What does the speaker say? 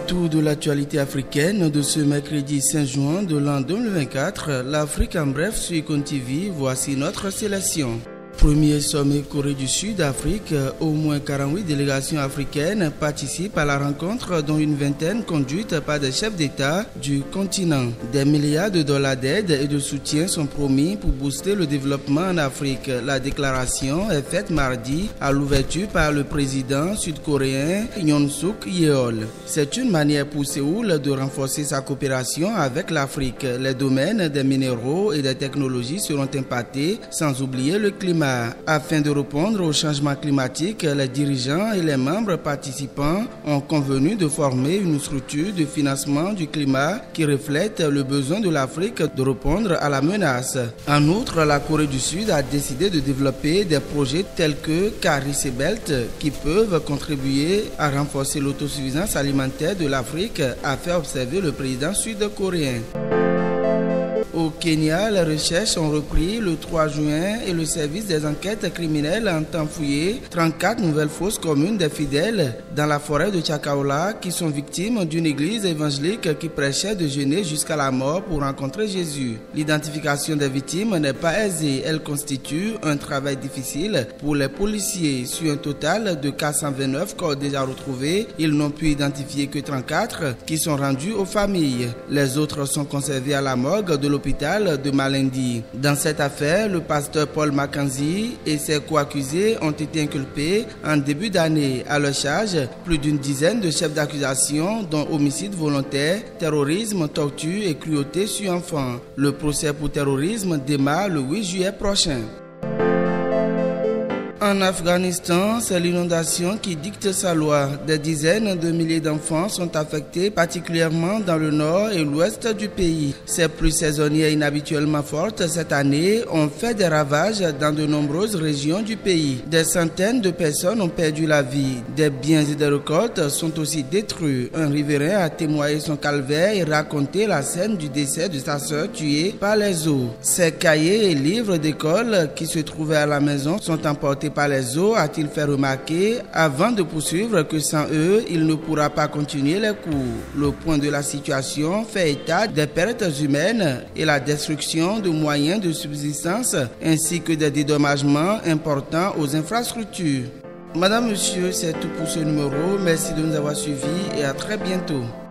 tour de l'actualité africaine de ce mercredi 5 juin de l'an 2024, l'Afrique en bref sur Icon TV, voici notre sélection. Premier sommet Corée du Sud-Afrique, au moins 48 délégations africaines participent à la rencontre, dont une vingtaine conduite par des chefs d'État du continent. Des milliards de dollars d'aide et de soutien sont promis pour booster le développement en Afrique. La déclaration est faite mardi à l'ouverture par le président sud-coréen Yoon Suk Yeol. C'est une manière pour Séoul de renforcer sa coopération avec l'Afrique. Les domaines des minéraux et des technologies seront impactés, sans oublier le climat. Afin de répondre au changement climatique, les dirigeants et les membres participants ont convenu de former une structure de financement du climat qui reflète le besoin de l'Afrique de répondre à la menace. En outre, la Corée du Sud a décidé de développer des projets tels que Caris et Belt qui peuvent contribuer à renforcer l'autosuffisance alimentaire de l'Afrique, a fait observer le président sud-coréen. Au Kenya, les recherches ont repris le 3 juin et le service des enquêtes criminelles entend fouiller 34 nouvelles fosses communes des fidèles dans la forêt de Chakaola qui sont victimes d'une église évangélique qui prêchait de jeûner jusqu'à la mort pour rencontrer Jésus. L'identification des victimes n'est pas aisée. Elle constitue un travail difficile pour les policiers. Sur un total de 429 corps déjà retrouvés, ils n'ont pu identifier que 34 qui sont rendus aux familles. Les autres sont conservés à la morgue de l'hôpital de Malindi. Dans cette affaire, le pasteur Paul Mackenzie et ses co-accusés ont été inculpés en début d'année. À leur charge, plus d'une dizaine de chefs d'accusation, dont homicide volontaire, terrorisme, torture et cruauté sur enfants. Le procès pour terrorisme démarre le 8 juillet prochain. En Afghanistan, c'est l'inondation qui dicte sa loi. Des dizaines de milliers d'enfants sont affectés, particulièrement dans le nord et l'ouest du pays. Ces pluies saisonnières inhabituellement fortes cette année ont fait des ravages dans de nombreuses régions du pays. Des centaines de personnes ont perdu la vie. Des biens et des récoltes sont aussi détruits. Un riverain a témoigné son calvaire et raconté la scène du décès de sa sœur tuée par les eaux. Ses cahiers et livres d'école qui se trouvaient à la maison sont emportés par les eaux, a-t-il fait remarquer, avant de poursuivre que sans eux, il ne pourra pas continuer les cours. Le point de la situation fait état des pertes humaines et la destruction de moyens de subsistance, ainsi que des dédommagements importants aux infrastructures. Madame, Monsieur, c'est tout pour ce numéro. Merci de nous avoir suivis et à très bientôt.